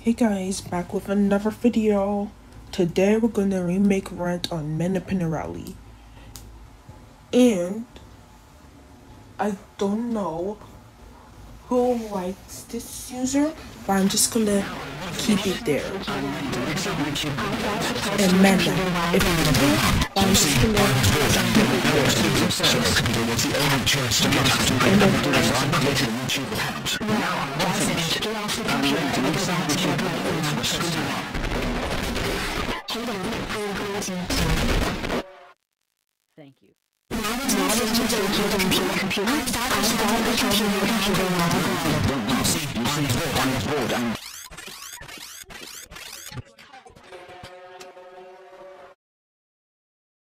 Hey guys, back with another video. Today we're gonna remake Rent on Mena Pinarelli. And I don't know who likes this user, but I'm just gonna keep it there. And Mena, if you do, I'm just gonna keep it there. And then Thank you.